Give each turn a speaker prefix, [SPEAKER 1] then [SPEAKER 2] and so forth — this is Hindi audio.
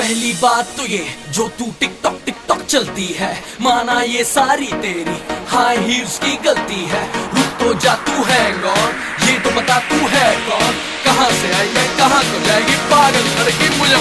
[SPEAKER 1] पहली बात तो ये जो तू टिकटॉक टिकटॉक चलती है, माना ये सारी तेरी हाई हील्स की गलती है। रुक तो जा तू